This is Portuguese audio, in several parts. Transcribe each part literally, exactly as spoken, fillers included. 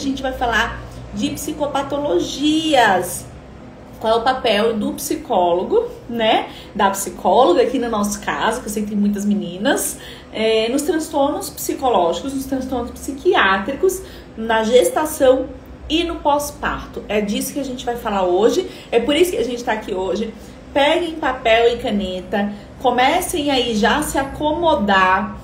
gente vai falar de psicopatologias. Qual é o papel do psicólogo, né? Da psicóloga, aqui no nosso caso, que eu sei que tem muitas meninas, é, nos transtornos psicológicos, nos transtornos psiquiátricos, na gestação e no pós-parto. É disso que a gente vai falar hoje, é por isso que a gente está aqui hoje. Peguem papel e caneta, comecem aí já a se acomodar,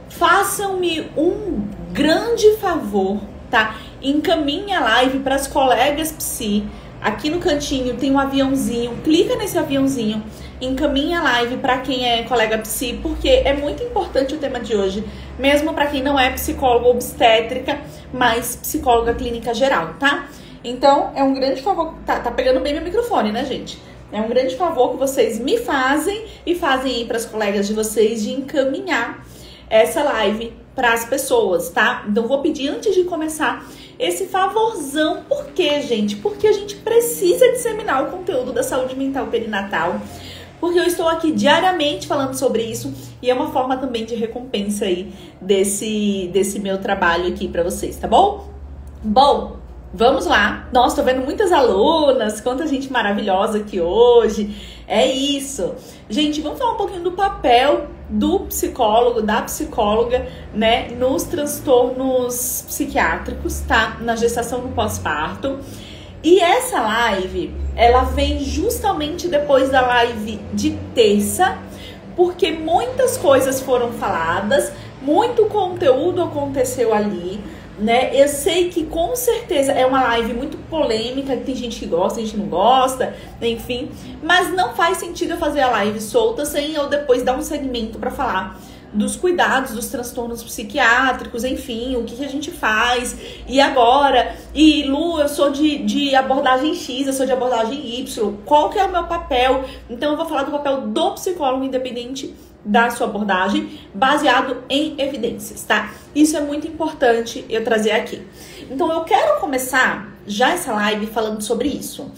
façam-me um grande favor, tá? Encaminhe a live para as colegas psi. Aqui no cantinho tem um aviãozinho, clica nesse aviãozinho, encaminha a live para quem é colega psi, porque é muito importante o tema de hoje, mesmo para quem não é psicóloga obstétrica, mas psicóloga clínica geral, tá? Então, é um grande favor, tá, tá pegando bem meu microfone, né, gente? É um grande favor que vocês me fazem e fazem aí para as colegas de vocês de encaminhar essa live para as pessoas, tá? Então, vou pedir antes de começar esse favorzão. Por quê, gente? Porque a gente precisa disseminar o conteúdo da saúde mental perinatal. Porque eu estou aqui diariamente falando sobre isso e é uma forma também de recompensa aí desse, desse meu trabalho aqui para vocês, tá bom? Bom, vamos lá. Nossa, tô vendo muitas alunas, quanta gente maravilhosa aqui hoje. É isso. Gente, vamos falar um pouquinho do papel do psicólogo, da psicóloga, né, nos transtornos psiquiátricos, tá? Na gestação no pós-parto. E essa live, ela vem justamente depois da live de terça, porque muitas coisas foram faladas, muito conteúdo aconteceu ali, né? Eu sei que com certeza é uma live muito polêmica, tem gente que gosta, tem gente que não gosta, enfim, mas não faz sentido eu fazer a live solta sem eu depois dar um segmento para falar dos cuidados, dos transtornos psiquiátricos, enfim, o que, que a gente faz, e agora, e Lu, eu sou de, de abordagem X, eu sou de abordagem Y, qual que é o meu papel? Então eu vou falar do papel do psicólogo independente da sua abordagem, baseado em evidências, tá? Isso é muito importante eu trazer aqui. Então eu quero começar já essa live falando sobre isso.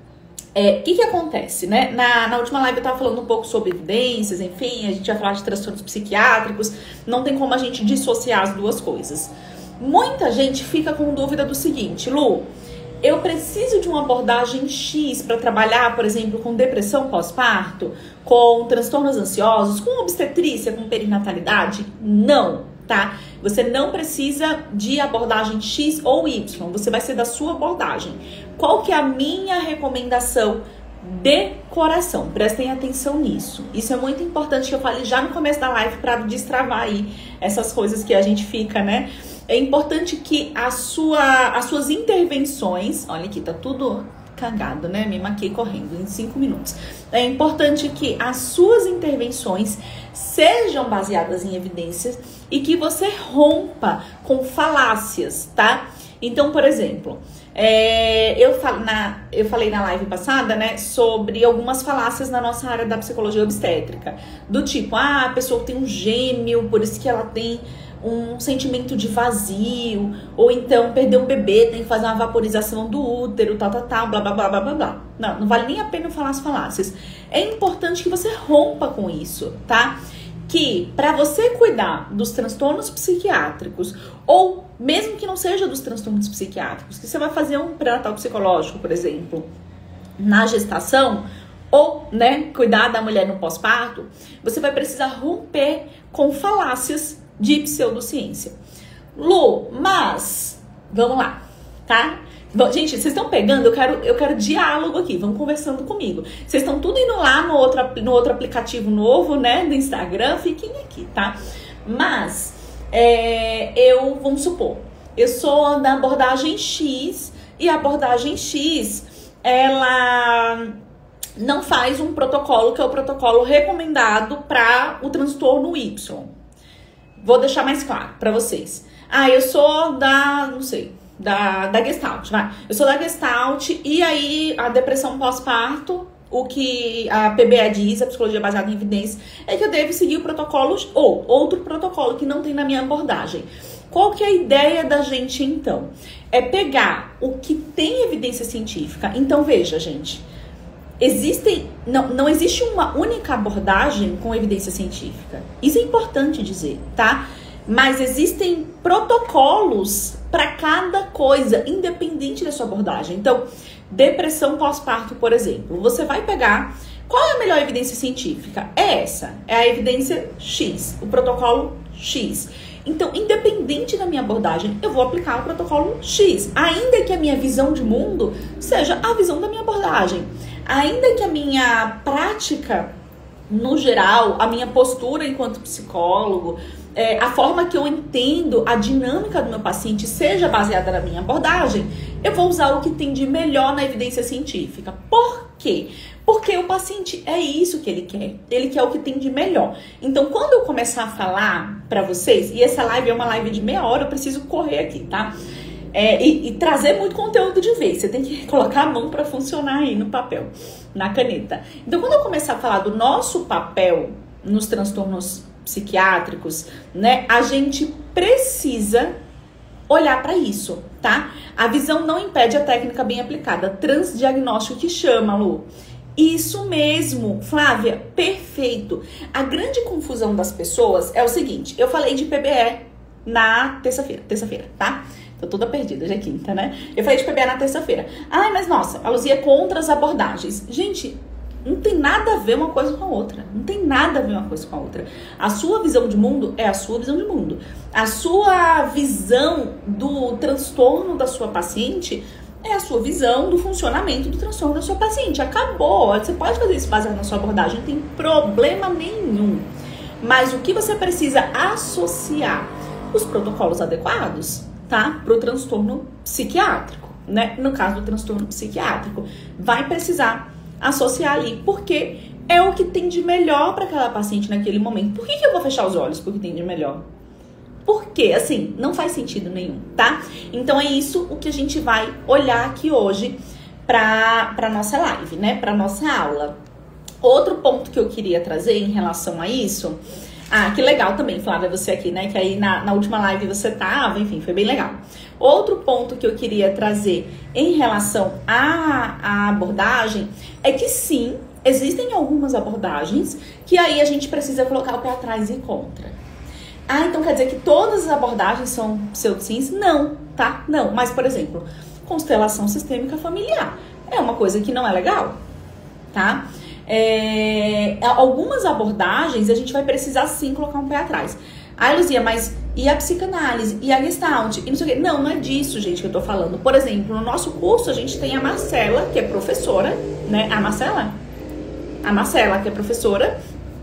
É, o que que acontece, né? Na, na última live eu tava falando um pouco sobre evidências, enfim, a gente vai falar de transtornos psiquiátricos, não tem como a gente dissociar as duas coisas. Muita gente fica com dúvida do seguinte: Lu, eu preciso de uma abordagem X para trabalhar, por exemplo, com depressão pós-parto, com transtornos ansiosos, com obstetrícia, com perinatalidade? Não, tá? Você não precisa de abordagem X ou Y, você vai ser da sua abordagem. Qual que é a minha recomendação de coração? Prestem atenção nisso. Isso é muito importante que eu fale já no começo da live para destravar aí essas coisas que a gente fica, né? É importante que a sua, as suas intervenções... Olha aqui, tá tudo cagado, né? Me maquei correndo em cinco minutos. É importante que as suas intervenções sejam baseadas em evidências e que você rompa com falácias, tá? Então, por exemplo, é, eu, fal, na, eu falei na live passada, né, sobre algumas falácias na nossa área da psicologia obstétrica. Do tipo, ah, a pessoa tem um gêmeo, por isso que ela tem um sentimento de vazio, ou então perdeu um bebê, tem que fazer uma vaporização do útero, tal, tal, tal, blá, blá, blá, blá, blá, blá. Não, não vale nem a pena eu falar as falácias. É importante que você rompa com isso, tá? Que para você cuidar dos transtornos psiquiátricos, ou mesmo que não seja dos transtornos psiquiátricos, que você vai fazer um pré-natal psicológico, por exemplo, na gestação, ou, né, cuidar da mulher no pós-parto, você vai precisar romper com falácias de pseudociência. Lu, mas, vamos lá, tá? Bom, gente, vocês estão pegando? Eu quero, eu quero diálogo aqui, vão conversando comigo. Vocês estão tudo indo lá no outro, no outro aplicativo novo, né, do Instagram, fiquem aqui, tá? Mas, é, eu, vamos supor, eu sou da abordagem X e a abordagem X, ela não faz um protocolo que é o protocolo recomendado para o transtorno Y. Vou deixar mais claro para vocês. Ah, eu sou da, não sei, da, da Gestalt, vai. Eu sou da Gestalt e aí a depressão pós-parto, o que a P B A diz, a psicologia baseada em evidência, é que eu devo seguir o protocolo ou outro protocolo que não tem na minha abordagem. Qual que é a ideia da gente, então? É pegar o que tem evidência científica. Então, veja, gente, existem, não, não existe uma única abordagem com evidência científica. Isso é importante dizer, tá? Mas existem protocolos para cada coisa, independente da sua abordagem. Então, depressão pós-parto, por exemplo, você vai pegar... Qual é a melhor evidência científica? É essa, é a evidência X, o protocolo X. Então, independente da minha abordagem, eu vou aplicar o protocolo X, ainda que a minha visão de mundo seja a visão da minha abordagem. Ainda que a minha prática, no geral, a minha postura enquanto psicólogo, é, a forma que eu entendo a dinâmica do meu paciente seja baseada na minha abordagem, eu vou usar o que tem de melhor na evidência científica. Por quê? Porque o paciente é isso que ele quer. Ele quer o que tem de melhor. Então, quando eu começar a falar pra vocês, e essa live é uma live de meia hora, eu preciso correr aqui, tá? É, e, e trazer muito conteúdo de vez. Você tem que colocar a mão para funcionar aí no papel, na caneta. Então, quando eu começar a falar do nosso papel nos transtornos psiquiátricos, né, a gente precisa olhar para isso, tá? A visão não impede a técnica bem aplicada. Transdiagnóstico que chama, Lu. Isso mesmo, Flávia, perfeito. A grande confusão das pessoas é o seguinte, eu falei de P B E na terça-feira, terça-feira, tá? Tô toda perdida, já é quinta, né? Eu falei de P B E na terça-feira. Ai, mas nossa, a Luzia é contra as abordagens. Gente, não tem nada a ver uma coisa com a outra. Não tem nada a ver uma coisa com a outra. A sua visão de mundo é a sua visão de mundo. A sua visão do transtorno da sua paciente é a sua visão do funcionamento do transtorno da sua paciente. Acabou. Você pode fazer isso baseado na sua abordagem, não tem problema nenhum. Mas o que você precisa associar? Os protocolos adequados, tá? Para o transtorno psiquiátrico, né? No caso do transtorno psiquiátrico, vai precisar associar ali, porque é o que tem de melhor para aquela paciente naquele momento. Por que que eu vou fechar os olhos porque tem de melhor? Porque, assim, não faz sentido nenhum, tá? Então é isso o que a gente vai olhar aqui hoje para para nossa live, né? Para nossa aula. Outro ponto que eu queria trazer em relação a isso... Ah, que legal também, Flávia, você aqui, né? Que aí na, na última live você tava, enfim, foi bem legal. Outro ponto que eu queria trazer em relação à, à abordagem é que sim, existem algumas abordagens que aí a gente precisa colocar o pé atrás e contra. Ah, então quer dizer que todas as abordagens são pseudociências? Não, tá? Não. Mas, por exemplo, constelação sistêmica familiar é uma coisa que não é legal, tá? É, algumas abordagens a gente vai precisar sim colocar um pé atrás. Ai, Luzia, mas e a psicanálise? E a Gestalt? E não sei o quê. Não, não é disso, gente, que eu tô falando. Por exemplo, no nosso curso a gente tem a Marcela, que é professora, né? A Marcela? A Marcela, que é professora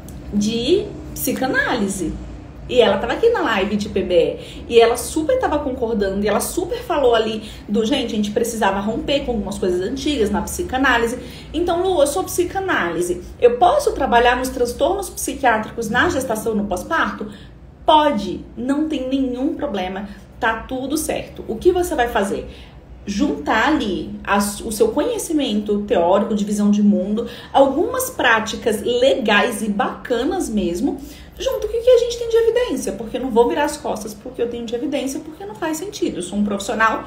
de psicanálise. E ela tava aqui na live de P B E. E ela super tava concordando. E ela super falou ali do, gente, a gente precisava romper com algumas coisas antigas na psicanálise. Então, Lu, eu sou psicanálise. Eu posso trabalhar nos transtornos psiquiátricos na gestação e no pós-parto? Pode. Não tem nenhum problema. Tá tudo certo. O que você vai fazer? Juntar ali as, o seu conhecimento teórico de visão de mundo, algumas práticas legais e bacanas mesmo, junto com o que a gente tem de evidência, porque eu não vou virar as costas porque eu tenho de evidência, porque não faz sentido. Eu sou um profissional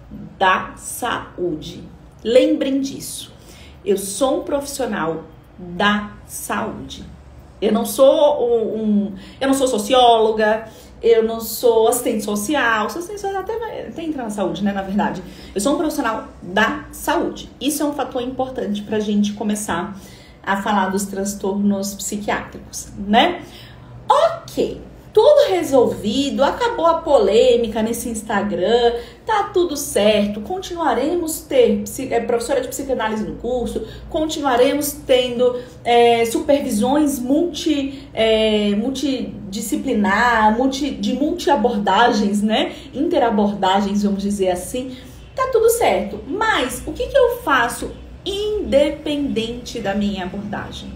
da saúde. Lembrem disso. Eu sou um profissional da saúde. Eu não sou um, um eu não sou socióloga, eu não sou assistente social, sou assistente social até, até entra na saúde, né, na verdade. Eu sou um profissional da saúde. Isso é um fator importante pra gente começar a falar dos transtornos psiquiátricos, né? Ok, tudo resolvido, acabou a polêmica nesse Instagram, tá tudo certo, continuaremos ter é, professora de psicanálise no curso, continuaremos tendo é, supervisões multi, é, multidisciplinar, multi, de multiabordagens, né, interabordagens, vamos dizer assim, tá tudo certo, mas o que que eu faço independente da minha abordagem?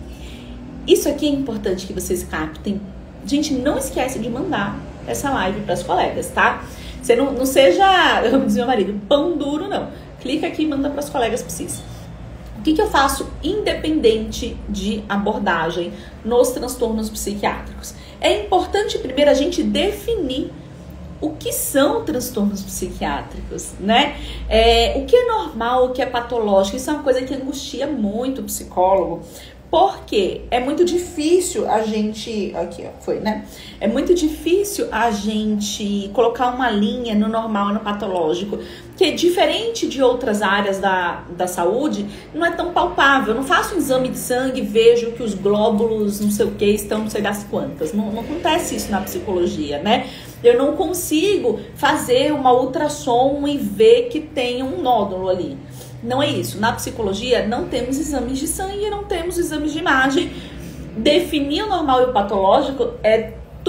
Isso aqui é importante que vocês captem. Gente, não esquece de mandar essa live para as colegas, tá? Você não, não seja, eu vou dizer meu marido, pão duro, não. Clica aqui e manda para as colegas psis. O que que eu faço independente de abordagem nos transtornos psiquiátricos? É importante primeiro a gente definir o que são transtornos psiquiátricos, né? É, o que é normal, o que é patológico, isso é uma coisa que angustia muito o psicólogo, Porque é muito difícil a gente... Aqui, ó, foi, né? É muito difícil a gente colocar uma linha no normal e no patológico. Que, diferente de outras áreas da, da saúde, não é tão palpável. Eu não faço um exame de sangue e vejo que os glóbulos, não sei o que, estão não sei das quantas. Não, não acontece isso na psicologia, né? Eu não consigo fazer uma ultrassom e ver que tem um nódulo ali. Não é isso. Na psicologia, não temos exames de sangue, não temos exames de imagem. Definir o normal e o patológico é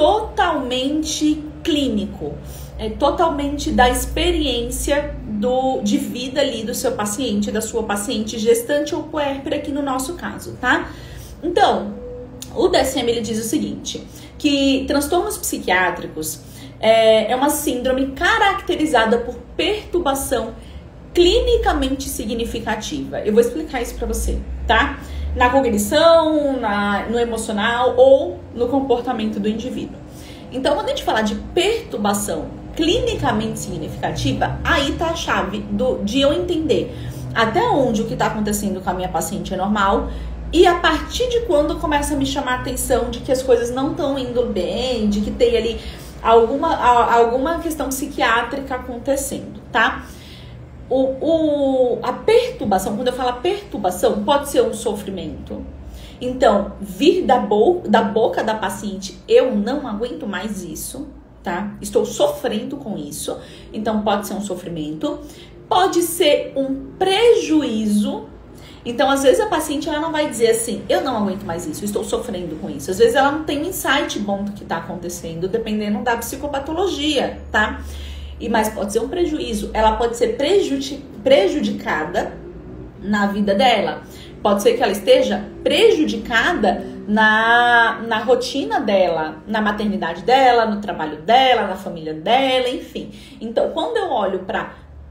totalmente clínico. É totalmente da experiência do, de vida ali do seu paciente, da sua paciente gestante ou puérpera, aqui no nosso caso, tá? Então, o D S M, ele diz o seguinte, que transtornos psiquiátricos é, é uma síndrome caracterizada por perturbação clinicamente significativa. Eu vou explicar isso pra você, tá? Na cognição, na, no emocional ou no comportamento do indivíduo. Então, quando a gente falar de perturbação clinicamente significativa, aí tá a chave do, de eu entender até onde o que tá acontecendo com a minha paciente é normal e a partir de quando começa a me chamar a atenção de que as coisas não estão indo bem, de que tem ali alguma, alguma questão psiquiátrica acontecendo, tá? O, o, a perturbação, quando eu falo perturbação, pode ser um sofrimento. Então, vir da, bo da boca da paciente, eu não aguento mais isso, tá? Estou sofrendo com isso. Então, pode ser um sofrimento. Pode ser um prejuízo. Então, às vezes a paciente ela não vai dizer assim, eu não aguento mais isso, estou sofrendo com isso. Às vezes ela não tem um insight bom do que está acontecendo, dependendo da psicopatologia, tá? E, mas pode ser um prejuízo. Ela pode ser prejudic prejudicada na vida dela. Pode ser que ela esteja prejudicada na, na rotina dela, na maternidade dela, no trabalho dela, na família dela, enfim. Então, quando eu olho para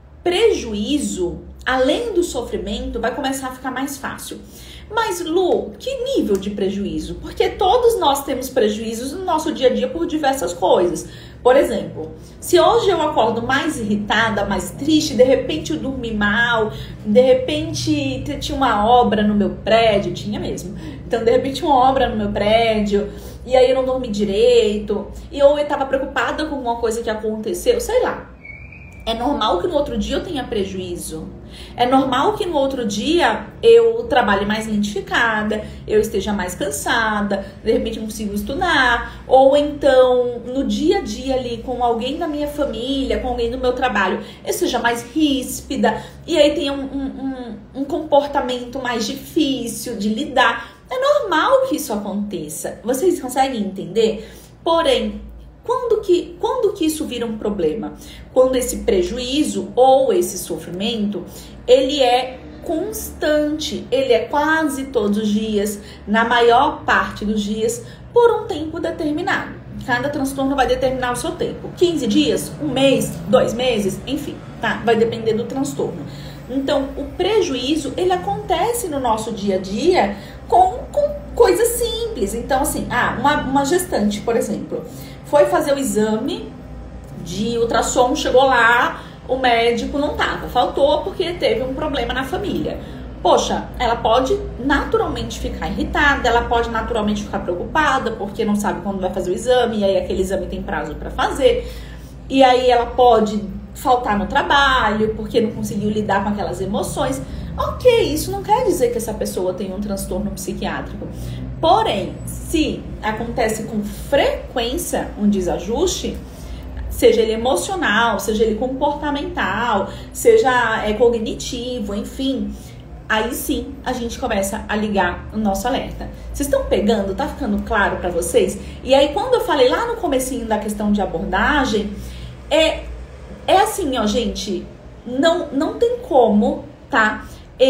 prejuízo, além do sofrimento, vai começar a ficar mais fácil. Mas, Lu, que nível de prejuízo? Porque todos nós temos prejuízos no nosso dia a dia por diversas coisas. Por exemplo, se hoje eu acordo mais irritada, mais triste, de repente eu dormi mal, de repente tinha uma obra no meu prédio, tinha mesmo. Então, de repente uma obra no meu prédio, e aí eu não dormi direito, e ou eu estava preocupada com alguma coisa que aconteceu, sei lá. É normal que no outro dia eu tenha prejuízo. É normal que no outro dia eu trabalhe mais lentificada, eu esteja mais cansada, de repente não consigo estudar, ou então no dia a dia ali com alguém da minha família, com alguém do meu trabalho, eu seja mais ríspida, e aí tenha um, um, um comportamento mais difícil de lidar. É normal que isso aconteça. Vocês conseguem entender? Porém, Quando que, quando que isso vira um problema? Quando esse prejuízo ou esse sofrimento, ele é constante, ele é quase todos os dias, na maior parte dos dias, por um tempo determinado. Cada transtorno vai determinar o seu tempo. quinze dias, um mês, dois meses, enfim, tá? Vai depender do transtorno. Então, o prejuízo, ele acontece no nosso dia a dia com, com coisas simples. Então, assim, ah, uma, uma gestante, por exemplo, foi fazer o exame de ultrassom, chegou lá, o médico não tava, faltou porque teve um problema na família. Poxa, ela pode naturalmente ficar irritada, ela pode naturalmente ficar preocupada porque não sabe quando vai fazer o exame, e aí aquele exame tem prazo para fazer. E aí ela pode faltar no trabalho porque não conseguiu lidar com aquelas emoções. Ok, isso não quer dizer que essa pessoa tem um transtorno psiquiátrico. Porém, se acontece com frequência um desajuste, seja ele emocional, seja ele comportamental, seja é, cognitivo, enfim, aí sim a gente começa a ligar o nosso alerta. Vocês estão pegando? Tá ficando claro para vocês? E aí, quando eu falei lá no comecinho da questão de abordagem, é, é assim, ó, gente, não, não tem como, tá?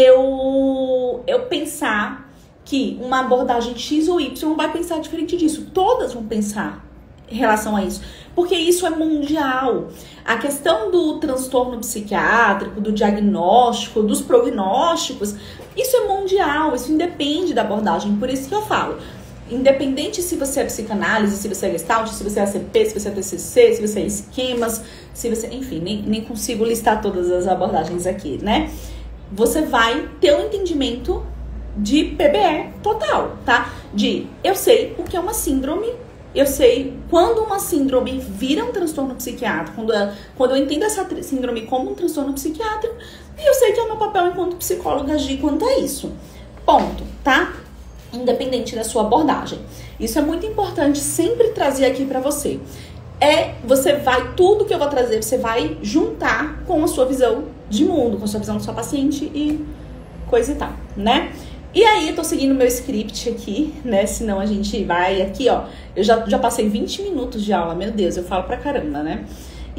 Eu, eu pensar que uma abordagem X ou Y vai pensar diferente disso. Todas vão pensar em relação a isso, porque isso é mundial. A questão do transtorno psiquiátrico, do diagnóstico, dos prognósticos, isso é mundial, isso independe da abordagem. Por isso que eu falo, independente se você é psicanálise, se você é gestalt, se você é A C P, se você é T C C, se você é esquemas, se você... Enfim, nem, nem consigo listar todas as abordagens aqui, né? Você vai ter um entendimento de P B E total, tá? De eu sei o que é uma síndrome, eu sei quando uma síndrome vira um transtorno psiquiátrico, quando, ela, quando eu entendo essa síndrome como um transtorno psiquiátrico, e eu sei que é o meu papel enquanto psicóloga agir quanto a isso. Ponto, tá? Independente da sua abordagem. Isso é muito importante sempre trazer aqui pra você. É, você vai, tudo que eu vou trazer, você vai juntar com a sua visão de mundo, com a sua visão da sua paciente e coisa e tal, né? E aí, eu tô seguindo o meu script aqui, né? Senão a gente vai aqui, ó. Eu já, já passei vinte minutos de aula, meu Deus, eu falo pra caramba, né?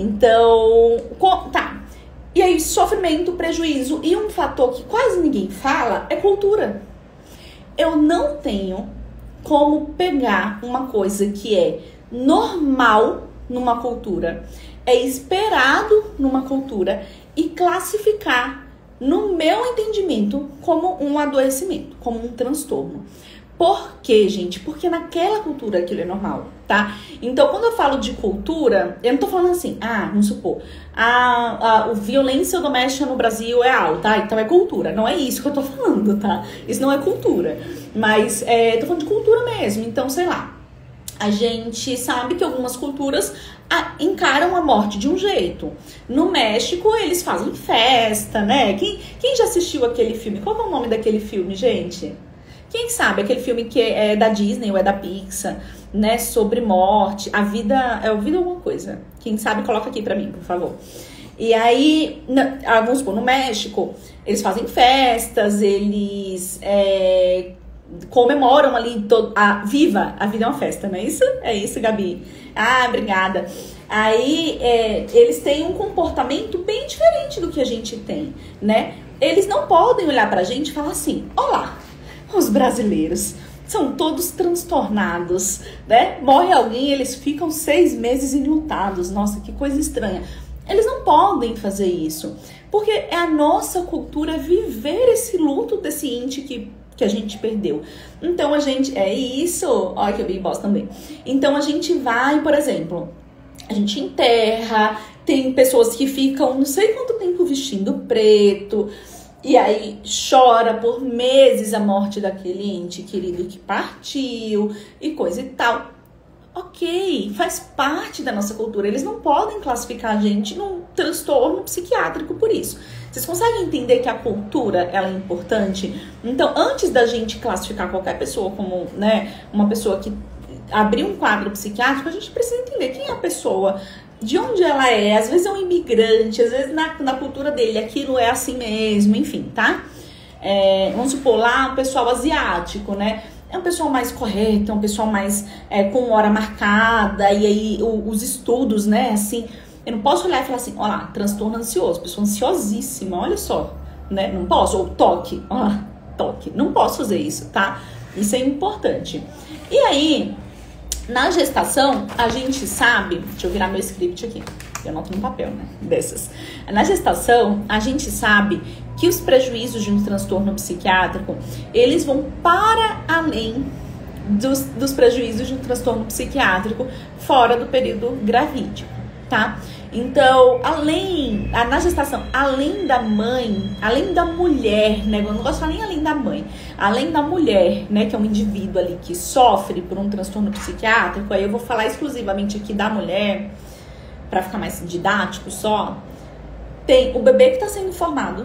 Então, tá. E aí, sofrimento, prejuízo e um fator que quase ninguém fala é cultura. Eu não tenho como pegar uma coisa que é normal numa cultura, é esperado numa cultura e classificar no meu entendimento como um adoecimento, como um transtorno. Por quê, gente? Porque naquela cultura aquilo é normal, tá? Então, quando eu falo de cultura, eu não tô falando assim, ah, vamos supor, a, a, a violência doméstica no Brasil é alta, tá? Então é cultura. Não é isso que eu tô falando, tá? Isso não é cultura. Mas, é, tô falando de cultura mesmo. Então, sei lá, a gente sabe que algumas culturas a, encaram a morte de um jeito. No México, eles fazem festa, né? Quem, quem já assistiu aquele filme? Qual é o nome daquele filme, gente? Quem sabe? Aquele filme que é da Disney ou é da Pixar, né? Sobre morte. A vida... É a vida alguma coisa. Quem sabe, coloca aqui pra mim, por favor. E aí, na, vamos supor, no México, eles fazem festas, eles... É, comemoram ali todo, a viva, a vida é uma festa, não é isso? É isso, Gabi. Ah, obrigada. Aí é, eles têm um comportamento bem diferente do que a gente tem, né? Eles não podem olhar pra gente e falar assim, olá, os brasileiros são todos transtornados, né? Morre alguém, eles ficam seis meses enlutados. Nossa, que coisa estranha. Eles não podem fazer isso, porque é a nossa cultura viver esse luto desse ente que que a gente perdeu. Então, a gente... É isso! Olha que eu vi boss também. Então, a gente vai, por exemplo, a gente enterra, tem pessoas que ficam não sei quanto tempo vestindo preto, e aí chora por meses a morte daquele ente querido que partiu, e coisa e tal. Ok, faz parte da nossa cultura. Eles não podem classificar a gente num transtorno psiquiátrico por isso. Vocês conseguem entender que a cultura, ela é importante? Então, antes da gente classificar qualquer pessoa como, né, uma pessoa que abriu um quadro psiquiátrico, a gente precisa entender quem é a pessoa, de onde ela é. Às vezes é um imigrante, às vezes na, na cultura dele aquilo é assim mesmo, enfim, tá? É, vamos supor lá um pessoal asiático, né? É um pessoal mais correto, é um pessoal mais é, com hora marcada, e aí o, os estudos, né, assim... Eu não posso olhar e falar assim, ó lá, transtorno ansioso, pessoa ansiosíssima, olha só, né? Não posso, ou toque, ó lá, toque. Não posso fazer isso, tá? Isso é importante. E aí, na gestação, a gente sabe, deixa eu virar meu script aqui, eu anoto no papel, né? Dessas. Na gestação, a gente sabe que os prejuízos de um transtorno psiquiátrico, eles vão para além dos, dos prejuízos de um transtorno psiquiátrico fora do período gravídico, tá? Então, além, na gestação, além da mãe, além da mulher, né? Eu não gosto de falar nem além da mãe, além da mulher, né? Que é um indivíduo ali que sofre por um transtorno psiquiátrico, aí eu vou falar exclusivamente aqui da mulher, pra ficar mais didático só. Tem o bebê que tá sendo formado,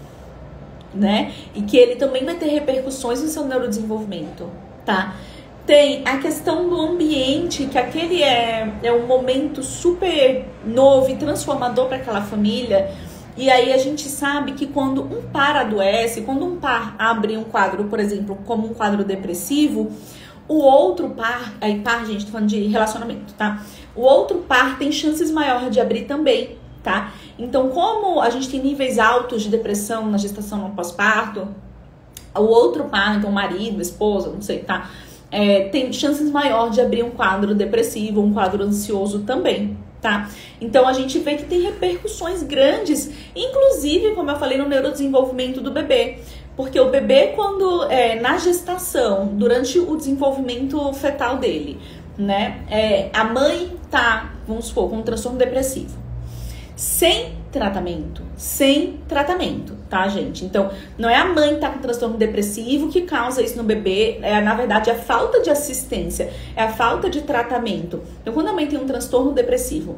né? E que ele também vai ter repercussões no seu neurodesenvolvimento, tá? Tem a questão do ambiente, que aquele é, é um momento super novo e transformador para aquela família. E aí a gente sabe que quando um par adoece, quando um par abre um quadro, por exemplo, como um quadro depressivo, o outro par, aí par, gente, tô falando de relacionamento, tá? O outro par tem chances maiores de abrir também, tá? Então, como a gente tem níveis altos de depressão na gestação no pós-parto, o outro par, então marido, esposa, não sei, tá? É, tem chances maiores de abrir um quadro depressivo, um quadro ansioso também, tá? Então, a gente vê que tem repercussões grandes, inclusive, como eu falei, no neurodesenvolvimento do bebê. Porque o bebê, quando é, na gestação, durante o desenvolvimento fetal dele, né? É, a mãe tá, vamos supor, com um transtorno depressivo. Sem tratamento. Sem tratamento, tá, gente? Então, não é a mãe que tá com transtorno depressivo que causa isso no bebê. É, na verdade, a falta de assistência, é a falta de tratamento. Então, quando a mãe tem um transtorno depressivo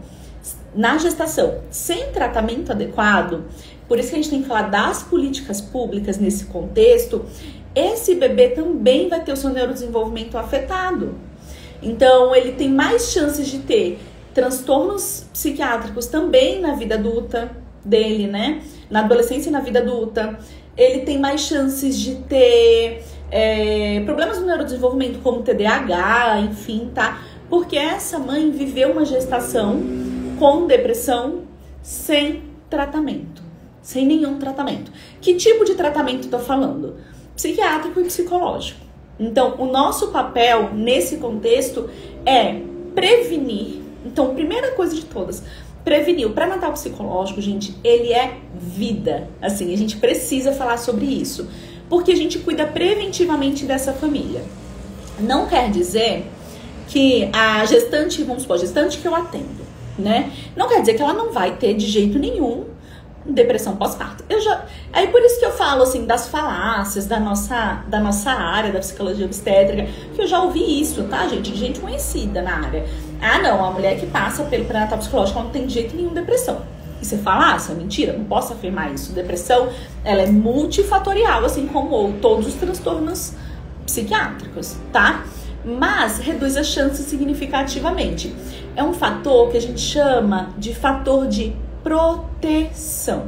na gestação, sem tratamento adequado, por isso que a gente tem que falar das políticas públicas nesse contexto, esse bebê também vai ter o seu neurodesenvolvimento afetado. Então, ele tem mais chances de ter transtornos psiquiátricos também na vida adulta dele, né? Na adolescência e na vida adulta. Ele tem mais chances de ter é, problemas no neurodesenvolvimento, como T D A H, enfim, tá? Porque essa mãe viveu uma gestação com depressão sem tratamento. Sem nenhum tratamento. Que tipo de tratamento eu tô falando? Psiquiátrico e psicológico. Então, o nosso papel nesse contexto é prevenir. Então, primeira coisa de todas, prevenir. O pré-natal psicológico, gente, ele é vida. Assim, a gente precisa falar sobre isso. Porque a gente cuida preventivamente dessa família. Não quer dizer que a gestante, vamos supor, a gestante que eu atendo, né? Não quer dizer que ela não vai ter de jeito nenhum depressão pós-parto. Eu já, aí por isso que eu falo assim das falácias da nossa, da nossa área da psicologia obstétrica, que eu já ouvi isso, tá, gente? De gente conhecida na área. Ah, não, a mulher que passa pelo pré-natal psicológico ela não tem de jeito nenhum depressão. Isso é falácia, mentira, não posso afirmar isso. Depressão, ela é multifatorial, assim como todos os transtornos psiquiátricos, tá? Mas reduz as chances significativamente. É um fator que a gente chama de fator de proteção.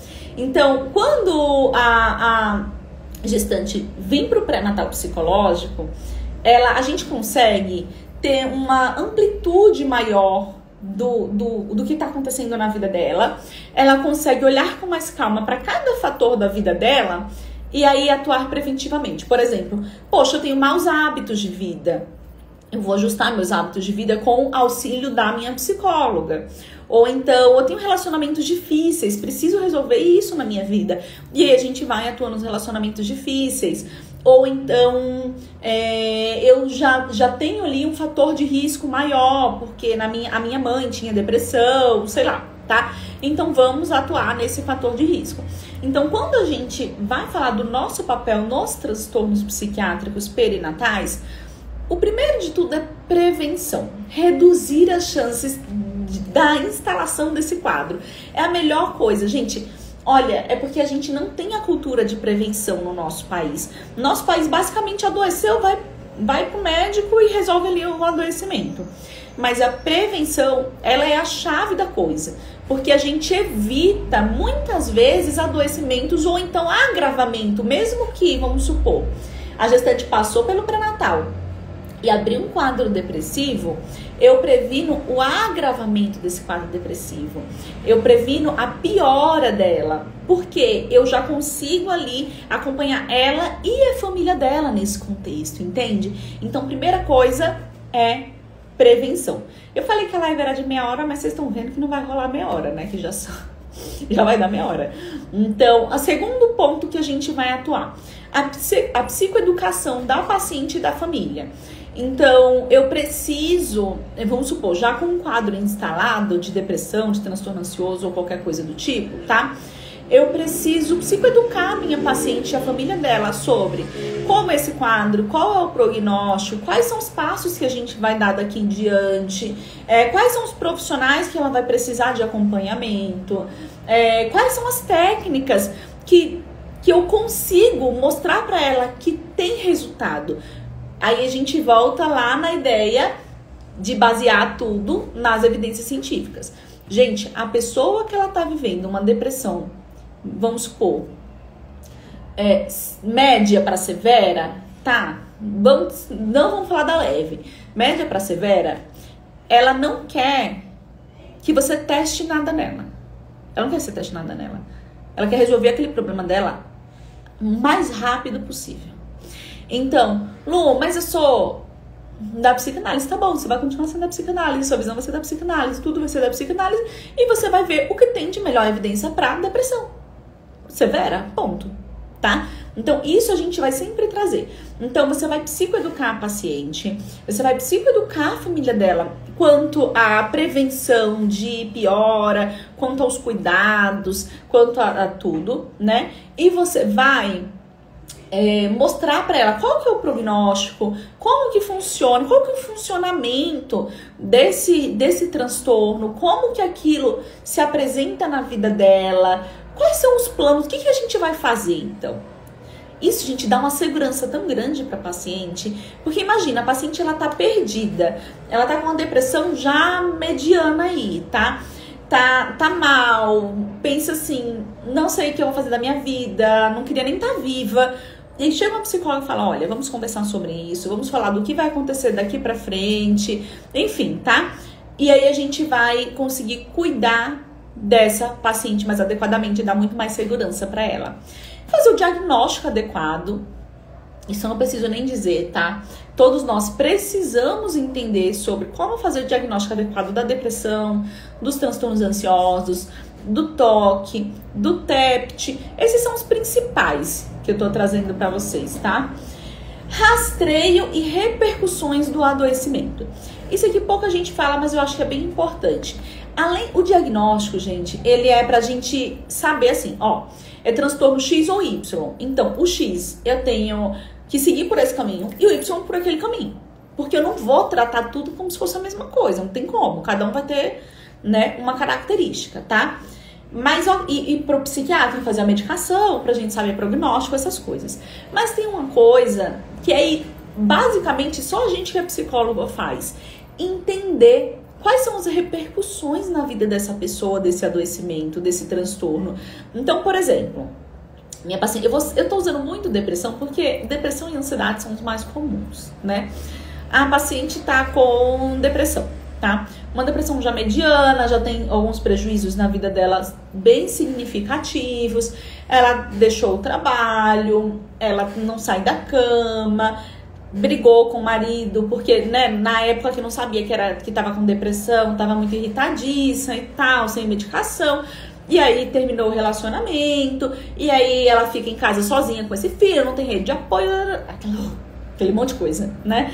Então, quando a, a gestante vem para o pré-natal psicológico, ela, a gente consegue ter uma amplitude maior do, do, do que está acontecendo na vida dela. Ela consegue olhar com mais calma para cada fator da vida dela e aí atuar preventivamente. Por exemplo, poxa, eu tenho maus hábitos de vida. Eu vou ajustar meus hábitos de vida com o auxílio da minha psicóloga. Ou então, eu tenho relacionamentos difíceis, preciso resolver isso na minha vida. E aí a gente vai atuando nos relacionamentos difíceis. Ou então, é, eu já, já tenho ali um fator de risco maior, porque na minha, a minha mãe tinha depressão, sei lá, tá? Então, vamos atuar nesse fator de risco. Então, quando a gente vai falar do nosso papel nos transtornos psiquiátricos perinatais, o primeiro de tudo é prevenção. Reduzir as chances da instalação desse quadro. É a melhor coisa, gente. Olha, é porque a gente não tem a cultura de prevenção no nosso país. Nosso país basicamente adoeceu, vai, vai pro médico e resolve ali o adoecimento. Mas a prevenção, ela é a chave da coisa. Porque a gente evita, muitas vezes, adoecimentos ou então agravamento. Mesmo que, vamos supor, a gestante passou pelo pré-natal e abrir um quadro depressivo, eu previno o agravamento desse quadro depressivo. Eu previno a piora dela, porque eu já consigo ali acompanhar ela e a família dela nesse contexto, entende? Então, primeira coisa é prevenção. Eu falei que a live era de meia hora, mas vocês estão vendo que não vai rolar meia hora, né? Que já, só, já vai dar meia hora. Então, o segundo ponto que a gente vai atuar, a, psi, a psicoeducação da paciente e da família. Então, eu preciso, vamos supor, já com um quadro instalado de depressão, de transtorno ansioso ou qualquer coisa do tipo, tá? Eu preciso psicoeducar a minha paciente e a família dela sobre como é esse quadro, qual é o prognóstico, quais são os passos que a gente vai dar daqui em diante, é, quais são os profissionais que ela vai precisar de acompanhamento, é, quais são as técnicas que, que eu consigo mostrar para ela que tem resultado. Aí a gente volta lá na ideia de basear tudo nas evidências científicas. Gente, a pessoa que ela tá vivendo uma depressão, vamos supor, é, média para severa, tá? Vamos, não vamos falar da leve. Média para severa, ela não quer que você teste nada nela. Ela não quer que você teste nada nela. Ela quer resolver aquele problema dela o mais rápido possível. Então, Lu, mas eu sou da psicanálise, tá bom, você vai continuar sendo da psicanálise, sua visão vai ser da psicanálise, tudo vai ser da psicanálise, e você vai ver o que tem de melhor evidência pra depressão severa, ponto, tá? Então, isso a gente vai sempre trazer. Então, você vai psicoeducar a paciente, você vai psicoeducar a família dela quanto à prevenção de piora, quanto aos cuidados, quanto a, a tudo, né? E você vai é, mostrar para ela qual que é o prognóstico, como que funciona, qual que é o funcionamento desse, desse transtorno, como que aquilo se apresenta na vida dela, quais são os planos, o que, que a gente vai fazer então? Isso, gente, dá uma segurança tão grande para a paciente, porque imagina, a paciente ela tá perdida, ela tá com uma depressão já mediana aí, tá? Tá, tá mal, pensa assim, não sei o que eu vou fazer da minha vida, não queria nem estar viva. E aí chega uma psicóloga e fala, olha, vamos conversar sobre isso, vamos falar do que vai acontecer daqui pra frente, enfim, tá? E aí a gente vai conseguir cuidar dessa paciente mais adequadamente e dar muito mais segurança para ela. Fazer o diagnóstico adequado, isso eu não preciso nem dizer, tá? Todos nós precisamos entender sobre como fazer o diagnóstico adequado da depressão, dos transtornos ansiosos, do toque, do T E P T. Esses são os principais que eu tô trazendo para vocês, tá? Rastreio e repercussões do adoecimento. Isso aqui pouca gente fala, mas eu acho que é bem importante. Além, o diagnóstico, gente, ele é pra gente saber assim, ó, é transtorno X ou Y. Então, o X eu tenho que seguir por esse caminho e o Y por aquele caminho. Porque eu não vou tratar tudo como se fosse a mesma coisa, não tem como. Cada um vai ter, né, uma característica, tá? Mas, ó, e, e pro psiquiatra fazer a medicação, pra gente saber prognóstico, essas coisas. Mas tem uma coisa que aí, basicamente, só a gente que é psicólogo faz. Entender quais são as repercussões na vida dessa pessoa, desse adoecimento, desse transtorno. Então, por exemplo, minha paciente, eu, vou, eu tô usando muito depressão porque depressão e ansiedade são os mais comuns, né? A paciente tá com depressão, tá? Uma depressão já mediana, já tem alguns prejuízos na vida dela bem significativos. Ela deixou o trabalho, ela não sai da cama, brigou com o marido, porque, né, na época que não sabia que, era, que tava com depressão, tava muito irritadiça e tal, sem medicação. E aí terminou o relacionamento, e aí ela fica em casa sozinha com esse filho, não tem rede de apoio, aquele monte de coisa, né?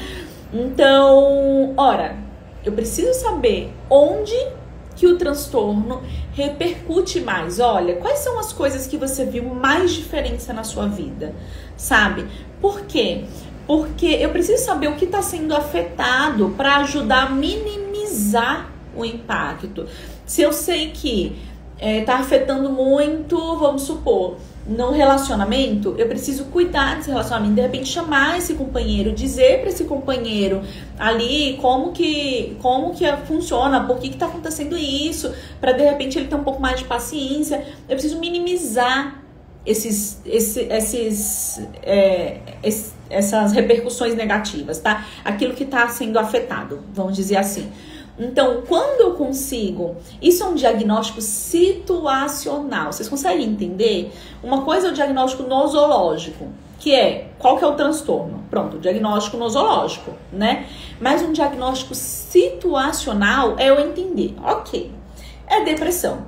Então, ora, eu preciso saber onde que o transtorno repercute mais. Olha, quais são as coisas que você viu mais diferença na sua vida, sabe? Por quê? Porque eu preciso saber o que está sendo afetado para ajudar a minimizar o impacto. Se eu sei que está afetando muito, vamos supor, no relacionamento, eu preciso cuidar desse relacionamento, de repente chamar esse companheiro, dizer para esse companheiro ali como que, como que funciona, por que está acontecendo isso, para de repente ele ter um pouco mais de paciência. Eu preciso minimizar esses, esse, esses, é, esse, essas repercussões negativas, tá? Aquilo que está sendo afetado, vamos dizer assim. Então, quando eu consigo... Isso é um diagnóstico situacional. Vocês conseguem entender? Uma coisa é o diagnóstico nosológico, que é qual que é o transtorno. Pronto, o diagnóstico nosológico, né? Mas um diagnóstico situacional é eu entender. Ok, é depressão.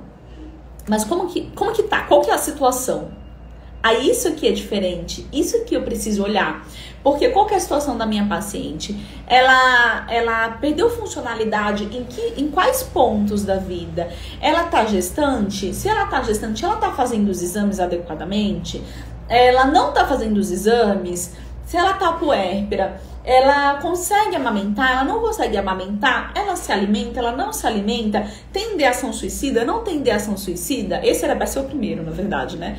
Mas como que, como que tá? Qual que é a situação? Aí isso aqui é diferente, isso aqui eu preciso olhar. Porque qual que é a situação da minha paciente? Ela, ela perdeu funcionalidade em, que, em quais pontos da vida? Ela tá gestante? Se ela tá gestante, ela tá fazendo os exames adequadamente? Ela não tá fazendo os exames? Se ela tá puérpera, ela consegue amamentar? Ela não consegue amamentar? Ela se alimenta? Ela não se alimenta? Tem ideação suicida? Não tem ideação suicida? Esse era para ser o primeiro, na verdade, né?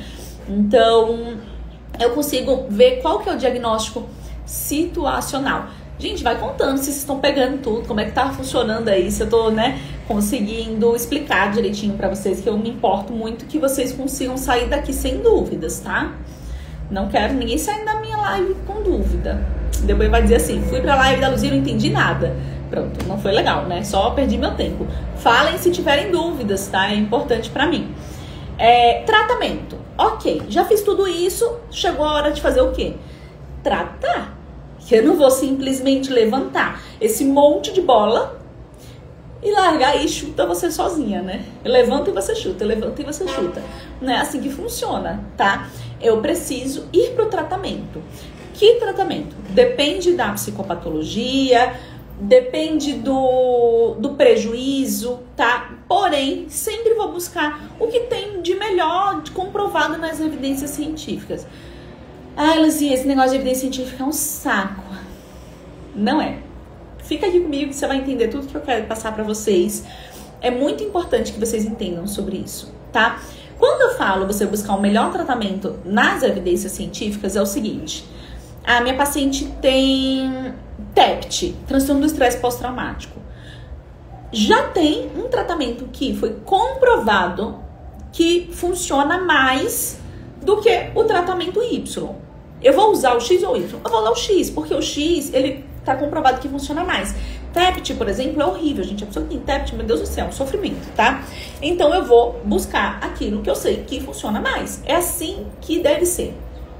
Então, eu consigo ver qual que é o diagnóstico situacional. Gente, vai contando se vocês estão pegando tudo, como é que tá funcionando aí, se eu tô, né, conseguindo explicar direitinho pra vocês, que eu me importo muito que vocês consigam sair daqui sem dúvidas, tá? Não quero ninguém sair da minha live com dúvida. Depois vai dizer assim, fui pra live da Luzia e não entendi nada. Pronto, não foi legal, né? Só perdi meu tempo. Falem se tiverem dúvidas, tá? É importante pra mim. É, tratamento. Ok, já fiz tudo isso, chegou a hora de fazer o quê? Tratar. Que eu não vou simplesmente levantar esse monte de bola e largar e chuta você sozinha, né? Eu levanto e você chuta, eu levanto e você chuta. Não é assim que funciona, tá? Eu preciso ir pro tratamento. Que tratamento? Depende da psicopatologia, depende do, do prejuízo, tá? Porém, sempre vou buscar o que tem de melhor, de comprovado nas evidências científicas. Ai, Luzia, esse negócio de evidência científica é um saco. Não é. Fica aqui comigo que você vai entender tudo que eu quero passar pra vocês. É muito importante que vocês entendam sobre isso, tá? Quando eu falo você buscar o melhor tratamento nas evidências científicas, é o seguinte. A minha paciente tem T E P T, transtorno do estresse pós-traumático. Já tem um tratamento que foi comprovado que funciona mais do que o tratamento Y. Eu vou usar o X ou o Y? Eu vou usar o X, porque o X, ele tá comprovado que funciona mais. T E P T, por exemplo, é horrível, gente. A pessoa que tem T E P T, meu Deus do céu, é um sofrimento, tá? Então eu vou buscar aquilo que eu sei que funciona mais. É assim que deve ser.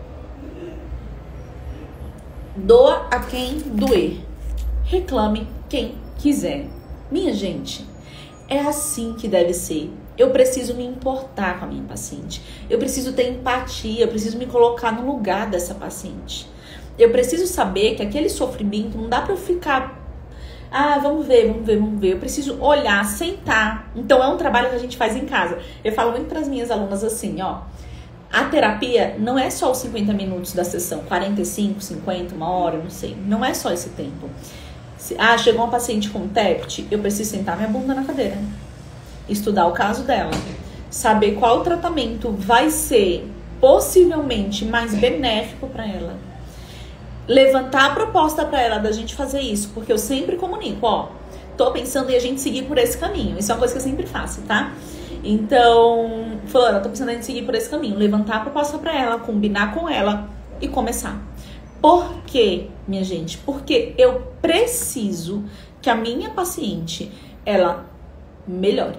Doa a quem doer. Reclame quem quiser. Minha gente, é assim que deve ser. Eu preciso me importar com a minha paciente. Eu preciso ter empatia, eu preciso me colocar no lugar dessa paciente. Eu preciso saber que aquele sofrimento não dá pra eu ficar... Ah, vamos ver, vamos ver, vamos ver. Eu preciso olhar, sentar. Então é um trabalho que a gente faz em casa. Eu falo muito para as minhas alunas assim, ó. A terapia não é só os cinquenta minutos da sessão, quarenta e cinco, cinquenta, uma hora, não sei. Não é só esse tempo. Se, ah, chegou uma paciente com T E P T, eu preciso sentar minha bunda na cadeira. Estudar o caso dela. Saber qual tratamento vai ser possivelmente mais benéfico para ela. Levantar a proposta para ela da gente fazer isso, porque eu sempre comunico, ó, tô pensando em a gente seguir por esse caminho. Isso é uma coisa que eu sempre faço, tá? Então, Flora, tô pensando em seguir por esse caminho. Levantar a proposta para ela, combinar com ela e começar. Por quê, minha gente? Porque eu preciso que a minha paciente, ela melhore.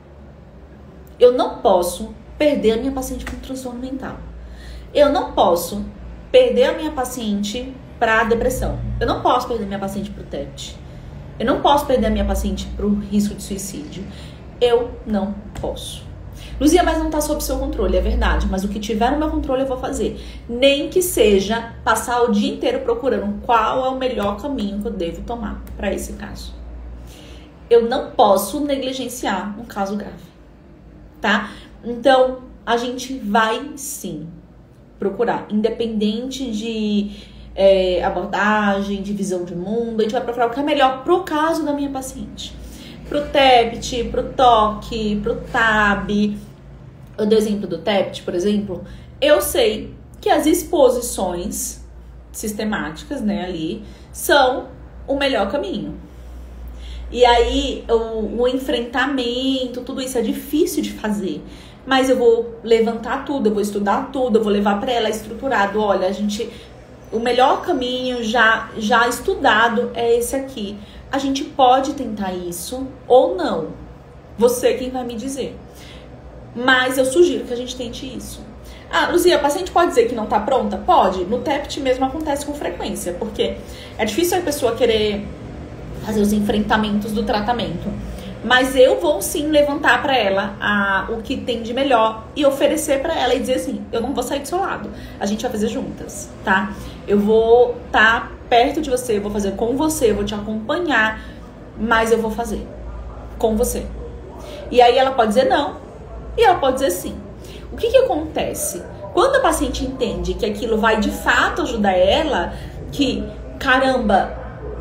Eu não posso perder a minha paciente com transtorno mental. Eu não posso perder a minha paciente para depressão. Eu não posso perder a minha paciente para o T E P T. Eu não posso perder a minha paciente para o risco de suicídio. Eu não posso. Luzia, mas não está sob seu controle, é verdade. Mas o que tiver no meu controle eu vou fazer. Nem que seja passar o dia inteiro procurando qual é o melhor caminho que eu devo tomar para esse caso. Eu não posso negligenciar um caso grave, tá? Então, a gente vai sim procurar, independente de é, abordagem, de visão de mundo, a gente vai procurar o que é melhor pro caso da minha paciente. Pro T E P T, pro toque, pro T A B. Eu dei o exemplo do T E P T, por exemplo. Eu sei que as exposições sistemáticas, né, ali, são o melhor caminho. E aí, o, o enfrentamento, tudo isso é difícil de fazer. Mas eu vou levantar tudo, eu vou estudar tudo, eu vou levar para ela estruturado. Olha, a gente, o melhor caminho já, já estudado é esse aqui. A gente pode tentar isso ou não. Você quem vai me dizer. Mas eu sugiro que a gente tente isso. Ah, Luzia, a paciente pode dizer que não tá pronta? Pode. No T E P T mesmo acontece com frequência, porque é difícil a pessoa querer fazer os enfrentamentos do tratamento. Mas eu vou sim levantar para ela a, o que tem de melhor e oferecer para ela e dizer assim, eu não vou sair do seu lado, a gente vai fazer juntas, tá? Eu vou estar tá perto de você, eu vou fazer com você, eu vou te acompanhar, mas eu vou fazer com você. E aí ela pode dizer não e ela pode dizer sim. O que que acontece? Quando a paciente entende que aquilo vai de fato ajudar ela, que caramba,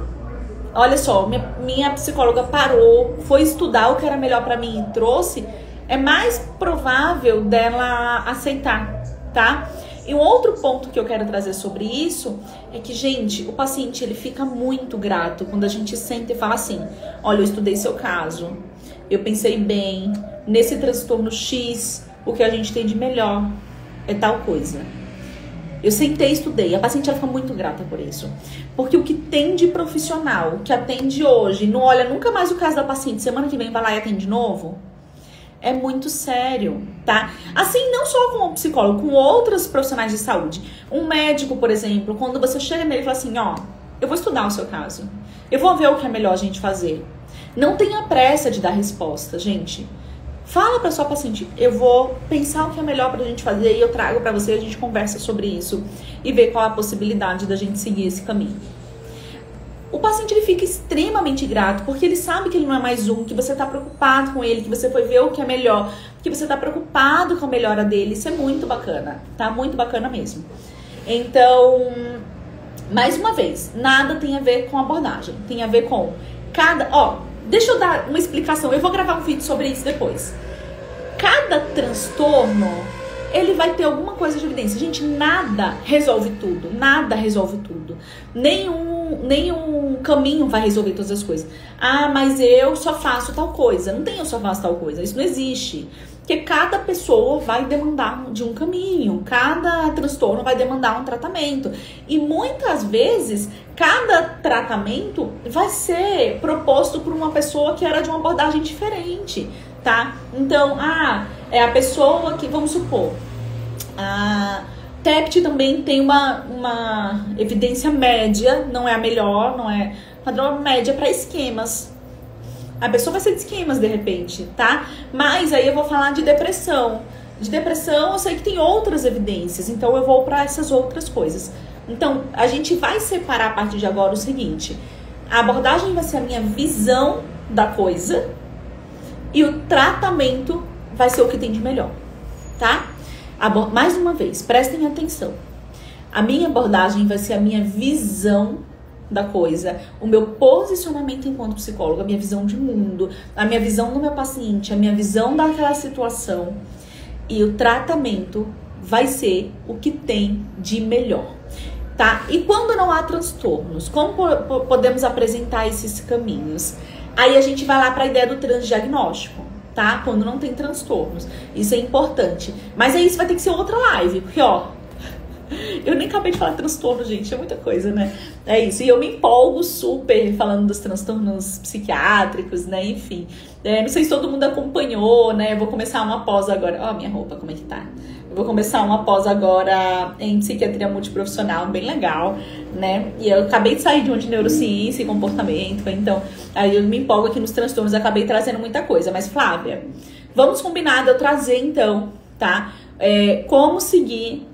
olha só, minha, minha psicóloga parou, foi estudar o que era melhor pra mim e trouxe, é mais provável dela aceitar, tá? E um outro ponto que eu quero trazer sobre isso é que, gente, o paciente, ele fica muito grato quando a gente senta e fala assim, olha, eu estudei seu caso, eu pensei bem, nesse transtorno X, o que a gente tem de melhor é tal coisa. Eu sentei e estudei. A paciente ela fica muito grata por isso. Porque o que tem de profissional que atende hoje, não olha nunca mais o caso da paciente, semana que vem vai lá e atende de novo, é muito sério, tá? Assim, não só com o psicólogo, com outros profissionais de saúde. Um médico, por exemplo, quando você chega nele e fala assim, ó, eu vou estudar o seu caso. Eu vou ver o que é melhor a gente fazer. Não tenha pressa de dar resposta, gente. Fala pra sua paciente, eu vou pensar o que é melhor pra gente fazer e eu trago pra você, a gente conversa sobre isso e ver qual é a possibilidade da gente seguir esse caminho. o paciente ele fica extremamente grato, porque ele sabe que ele não é mais um, que você está preocupado com ele, que você foi ver o que é melhor, que você está preocupado com a melhora dele. Isso é muito bacana, tá? Muito bacana mesmo. Então, mais uma vez, nada tem a ver com abordagem, tem a ver com cada... Ó, deixa eu dar uma explicação, eu vou gravar um vídeo sobre isso depois. Cada transtorno, ele vai ter alguma coisa de evidência. Gente, nada resolve tudo, nada resolve tudo. Nenhum, nenhum caminho vai resolver todas as coisas. Ah, mas eu só faço tal coisa. Não tem eu só faço tal coisa, isso não existe. Porque cada pessoa vai demandar de um caminho, cada transtorno vai demandar um tratamento. E muitas vezes, cada tratamento vai ser proposto por uma pessoa que era de uma abordagem diferente, tá? Então, ah, é a pessoa que, vamos supor, a T E P T também tem uma, uma evidência média, não é a melhor, não é padrão média para esquemas. A pessoa vai ser de esquemas de repente, tá? Mas aí eu vou falar de depressão. De depressão eu sei que tem outras evidências, então eu vou para essas outras coisas. Então, a gente vai separar a partir de agora o seguinte: a abordagem vai ser a minha visão da coisa e o tratamento vai ser o que tem de melhor, tá? Abor- Mais uma vez, prestem atenção. A minha abordagem vai ser a minha visão da coisa, o meu posicionamento enquanto psicóloga, a minha visão de mundo, a minha visão do meu paciente, a minha visão daquela situação, e o tratamento vai ser o que tem de melhor, tá? E quando não há transtornos, como po- podemos apresentar esses caminhos? Aí a gente vai lá para a ideia do transdiagnóstico, tá? Quando não tem transtornos, isso é importante. Mas aí isso vai ter que ser outra live, porque ó, eu nem acabei de falar transtorno, gente, é muita coisa, né? É isso, e eu me empolgo super falando dos transtornos psiquiátricos, né? Enfim, é, não sei se todo mundo acompanhou, né? Eu vou começar uma pós agora. Ó, minha roupa, como é que tá? Eu vou começar uma pós agora em psiquiatria multiprofissional, bem legal, né? E eu acabei de sair de uma de neurociência e comportamento, então aí eu me empolgo aqui nos transtornos, acabei trazendo muita coisa. Mas, Flávia, vamos combinar de eu trazer então, tá? É, como seguir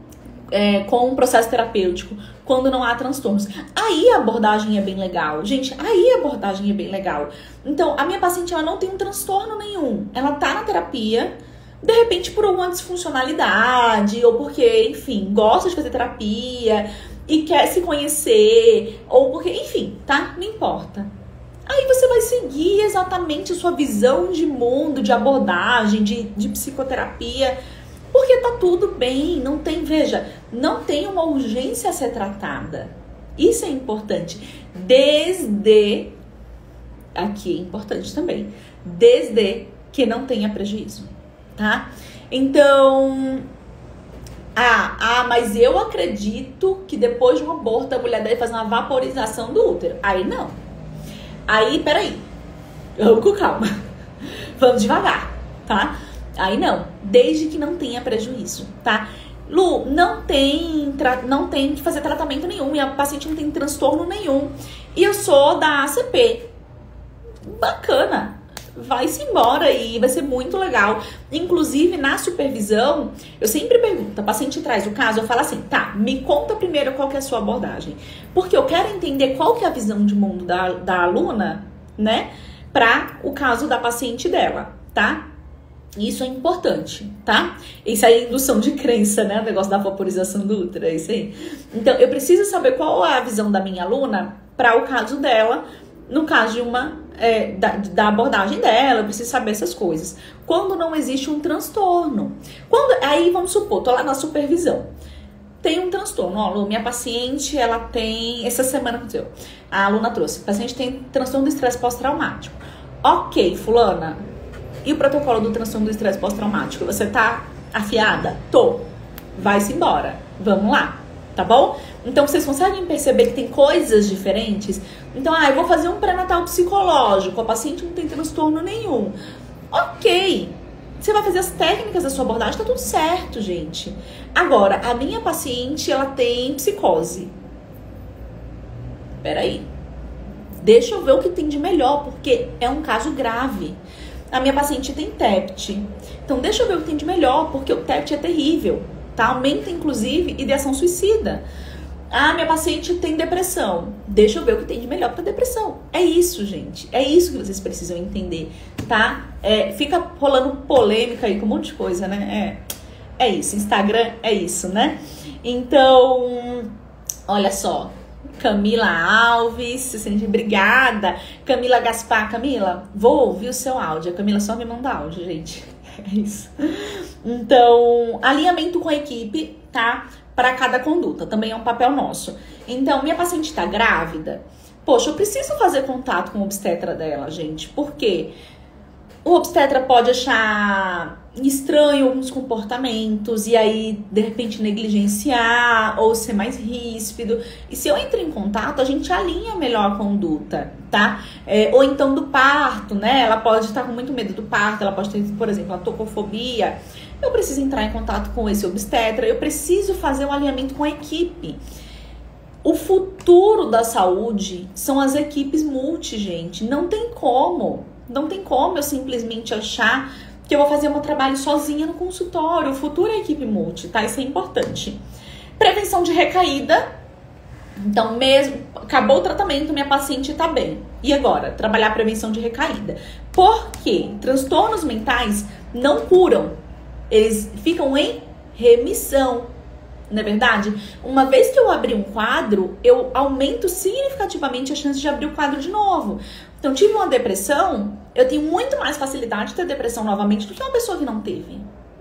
É, com um processo terapêutico quando não há transtornos. Aí a abordagem é bem legal. Gente, aí a abordagem é bem legal. Então, a minha paciente, ela não tem um transtorno nenhum. Ela tá na terapia, de repente por alguma disfuncionalidade, ou porque, enfim, gosta de fazer terapia e quer se conhecer, ou porque, enfim, tá? Não importa. Aí você vai seguir exatamente a sua visão de mundo, de abordagem, de, de psicoterapia, porque tá tudo bem, não tem, veja, não tem uma urgência a ser tratada. Isso é importante. Desde, aqui é importante também, desde que não tenha prejuízo, tá? Então, ah, ah, mas eu acredito que depois de um aborto a mulher deve fazer uma vaporização do útero. Aí não. Aí, peraí, vamos com calma, vamos devagar, tá? Aí não, desde que não tenha prejuízo, tá? Lu, não tem, não tem que fazer tratamento nenhum, e a paciente não tem transtorno nenhum, e eu sou da A C P. Bacana, vai-se embora e vai ser muito legal. Inclusive, na supervisão, eu sempre pergunto, a paciente traz o caso, eu falo assim, tá, me conta primeiro qual que é a sua abordagem, porque eu quero entender qual que é a visão de mundo da, da aluna, né, para o caso da paciente dela, tá? Isso é importante, tá? Isso aí é indução de crença, né? O negócio da vaporização do útero, é isso aí. Então, eu preciso saber qual é a visão da minha aluna para o caso dela, no caso de uma, é, da, da abordagem dela, eu preciso saber essas coisas. Quando não existe um transtorno. Quando, aí, vamos supor, tô lá na supervisão. Tem um transtorno, ó, Lu, minha paciente, ela tem, essa semana aconteceu, a aluna trouxe, a paciente tem transtorno do estresse pós-traumático. Ok, fulana, e o protocolo do transtorno do estresse pós-traumático? Você tá afiada? Tô. Vai-se embora. Vamos lá, tá bom? Então, vocês conseguem perceber que tem coisas diferentes? Então, ah, eu vou fazer um pré-natal psicológico. A paciente não tem transtorno nenhum. Ok. Você vai fazer as técnicas da sua abordagem, tá tudo certo, gente. Agora, a minha paciente, ela tem psicose. Peraí. Deixa eu ver o que tem de melhor, porque é um caso grave. A minha paciente tem T E P T. Então, deixa eu ver o que tem de melhor, porque o T E P T é terrível, tá? Aumenta, inclusive, ideação suicida. Ah, minha paciente tem depressão. Deixa eu ver o que tem de melhor para depressão. É isso, gente. É isso que vocês precisam entender, tá? É, fica rolando polêmica aí com um monte de coisa, né? É, é isso. Instagram é isso, né? Então, olha só. Camila Alves, se sente obrigada. Camila Gaspar, Camila, vou ouvir o seu áudio. A Camila só me manda áudio, gente. É isso. Então, alinhamento com a equipe, tá? Para cada conduta, também é um papel nosso. Então, minha paciente tá grávida, poxa, eu preciso fazer contato com o obstetra dela, gente. Por quê? O obstetra pode achar estranho alguns comportamentos e aí, de repente, negligenciar ou ser mais ríspido. E se eu entro em contato, a gente alinha melhor a conduta, tá? É, ou então do parto, né? Ela pode estar com muito medo do parto, ela pode ter, por exemplo, a tocofobia. Eu preciso entrar em contato com esse obstetra, eu preciso fazer um alinhamento com a equipe. O futuro da saúde são as equipes multi, gente. Não tem como. Não tem como eu simplesmente achar que eu vou fazer meu trabalho sozinha no consultório. O futuro é a equipe multi, tá? Isso é importante. Prevenção de recaída. Então, mesmo acabou o tratamento, minha paciente tá bem. E agora? Trabalhar a prevenção de recaída. Por quê? Transtornos mentais não curam. Eles ficam em remissão. Não é verdade? Uma vez que eu abri um quadro, eu aumento significativamente a chance de abrir o quadro de novo. Então, tive uma depressão, eu tenho muito mais facilidade de ter depressão novamente do que uma pessoa que não teve.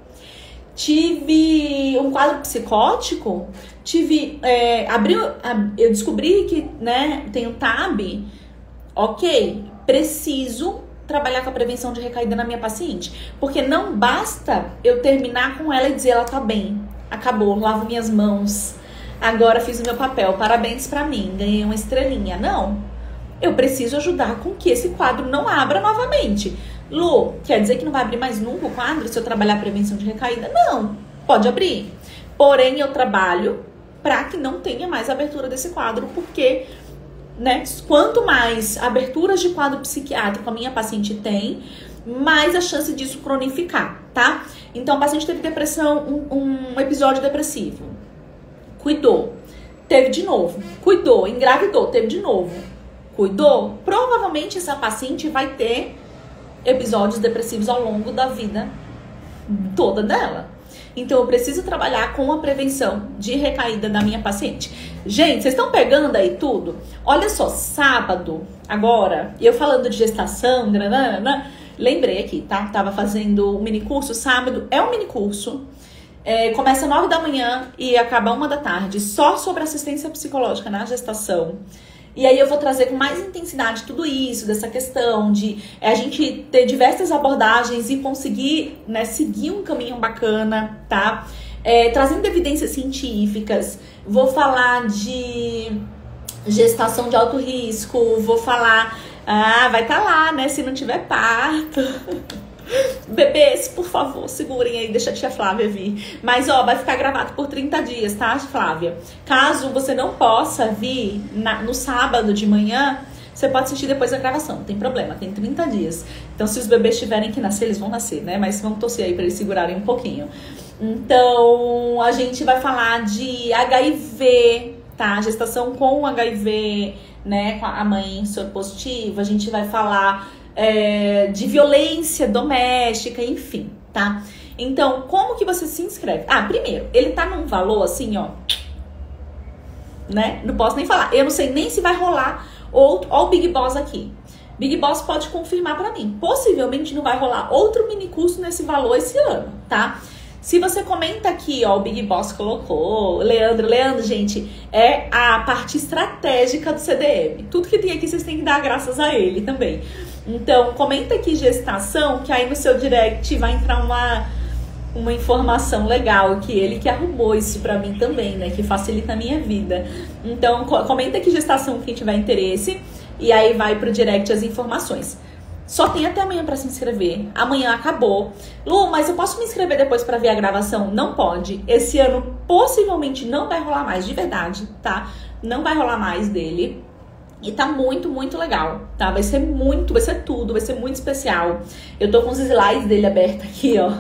Tive um quadro psicótico, tive, é, abriu, eu descobri que, né, tenho T A B, ok, preciso trabalhar com a prevenção de recaída na minha paciente, porque não basta eu terminar com ela e dizer ela tá bem, acabou, lavo minhas mãos, agora fiz o meu papel, parabéns pra mim, ganhei uma estrelinha. Não. Eu preciso ajudar com que esse quadro não abra novamente. Lu, quer dizer que não vai abrir mais nunca o quadro se eu trabalhar a prevenção de recaída? Não, pode abrir. Porém, eu trabalho para que não tenha mais abertura desse quadro, porque, né, quanto mais aberturas de quadro psiquiátrico a minha paciente tem, mais a chance disso cronificar, tá? Então, a paciente teve depressão, um, um episódio depressivo. Cuidou. Teve de novo. Cuidou. Engravidou. Teve de novo. Cuidou, provavelmente essa paciente vai ter episódios depressivos ao longo da vida toda dela. Então, eu preciso trabalhar com a prevenção de recaída da minha paciente. Gente, vocês estão pegando aí tudo? Olha só, sábado, agora, e eu falando de gestação, nanana, lembrei aqui, tá? Tava fazendo um mini curso sábado, é um mini curso. É, começa nove da manhã e acaba uma da tarde, só sobre assistência psicológica na gestação. E aí eu vou trazer com mais intensidade tudo isso, dessa questão de é, a gente ter diversas abordagens e conseguir, né, seguir um caminho bacana, tá? É, trazendo evidências científicas, vou falar de gestação de alto risco, vou falar, ah, vai estar tá lá, né, se não tiver parto. Bebês, por favor, segurem aí, deixa a tia Flávia vir. Mas, ó, vai ficar gravado por trinta dias, tá, Flávia? Caso você não possa vir na, no sábado de manhã, você pode assistir depois da gravação, não tem problema, tem trinta dias. Então, se os bebês tiverem que nascer, eles vão nascer, né? Mas vamos torcer aí pra eles segurarem um pouquinho. Então, a gente vai falar de H I V, tá? Gestação com H I V, né? Com a mãe soropositiva. A gente vai falar É, de violência doméstica, enfim, tá? Então, como que você se inscreve? Ah, primeiro, ele tá num valor assim, ó, né? Não posso nem falar. Eu não sei nem se vai rolar outro. Ó o Big Boss aqui. Big Boss pode confirmar pra mim. Possivelmente não vai rolar outro mini curso nesse valor esse ano, tá? Se você comenta aqui, ó, o Big Boss colocou, Leandro, Leandro, gente, é a parte estratégica do C D M. Tudo que tem aqui vocês têm que dar graças a ele também. Então, comenta aqui gestação, que aí no seu direct vai entrar uma, uma informação legal, que ele que arrumou isso pra mim também, né, que facilita a minha vida. Então, comenta aqui gestação quem tiver interesse, e aí vai pro direct as informações. Só tem até amanhã pra se inscrever. Amanhã acabou. Lu, mas eu posso me inscrever depois pra ver a gravação? Não pode. Esse ano possivelmente não vai rolar mais, de verdade, tá? Não vai rolar mais dele. E tá muito, muito legal, tá? Vai ser muito, vai ser tudo, vai ser muito especial. Eu tô com os slides dele abertos aqui, ó.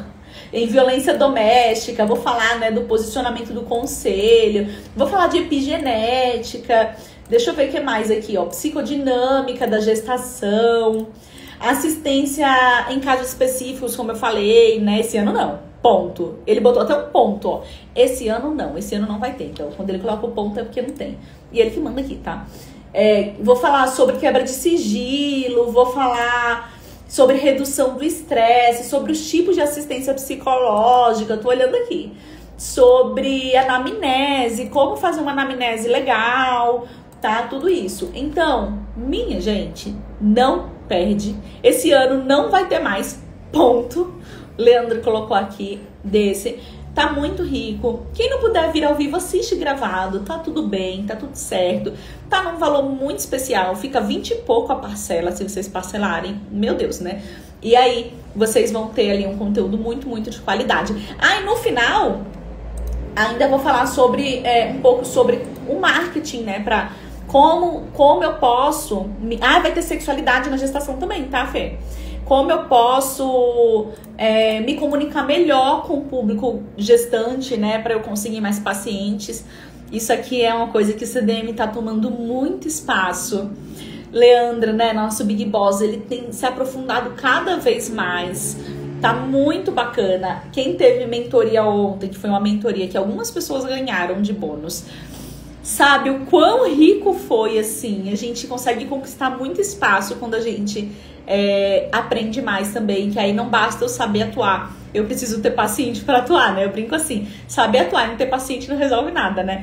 em violência doméstica, vou falar, né, do posicionamento do conselho, vou falar de epigenética, deixa eu ver o que mais aqui, ó, psicodinâmica da gestação, assistência em casos específicos, como eu falei, né, esse ano não, ponto. Ele botou até um ponto, ó, esse ano não, esse ano não vai ter, então quando ele coloca o ponto é porque não tem. E ele que manda aqui, tá? É, vou falar sobre quebra de sigilo, vou falar sobre redução do estresse, sobre os tipos de assistência psicológica, tô olhando aqui, sobre anamnese, como fazer uma anamnese legal, tá? Tudo isso. Então, minha gente, não perde. Esse ano não vai ter mais, ponto. Leandro colocou aqui desse. Tá muito rico. Quem não puder vir ao vivo, assiste gravado. Tá tudo bem, tá tudo certo. Tá num valor muito especial. Fica vinte e pouco a parcela, se vocês parcelarem. Meu Deus, né? E aí, vocês vão ter ali um conteúdo muito, muito de qualidade. Ah, e no final, ainda vou falar sobre, é, um pouco sobre o marketing, né? Pra como, como eu posso... Me... Ah, vai ter sexualidade na gestação também, tá, Fê? Como eu posso é, me comunicar melhor com o público gestante, né? Para eu conseguir mais pacientes. Isso aqui é uma coisa que o C D M tá tomando muito espaço. Leandra, né? Nosso Big Boss, ele tem se aprofundado cada vez mais. Tá muito bacana. Quem teve mentoria ontem, que foi uma mentoria que algumas pessoas ganharam de bônus, sabe o quão rico foi, assim. A gente consegue conquistar muito espaço quando a gente... É, aprende mais também, que aí não basta eu saber atuar, eu preciso ter paciente para atuar, né? Eu brinco assim, saber atuar e não ter paciente não resolve nada, né?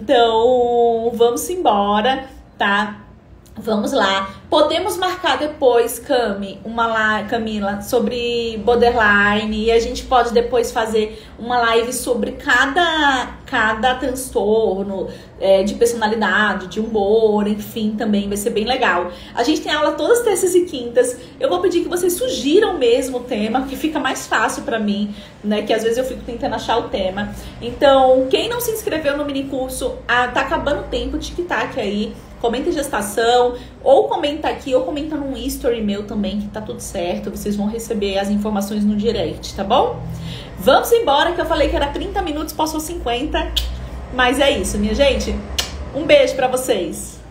Então, vamos embora, tá? Vamos lá. Podemos marcar depois, Cami, uma live, Camila, sobre borderline, e a gente pode depois fazer uma live sobre cada, cada transtorno é, de personalidade, de humor, enfim, também vai ser bem legal. A gente tem aula todas terças e quintas. Eu vou pedir que vocês sugiram mesmo o tema, que fica mais fácil pra mim, né? Que às vezes eu fico tentando achar o tema. Então, quem não se inscreveu no mini curso, ah, tá acabando o tempo, tic-tac aí. Comenta gestação, ou comenta aqui, ou comenta num history meu também, que tá tudo certo. Vocês vão receber as informações no direct, tá bom? Vamos embora, que eu falei que era trinta minutos, passou cinquenta. Mas é isso, minha gente. Um beijo pra vocês.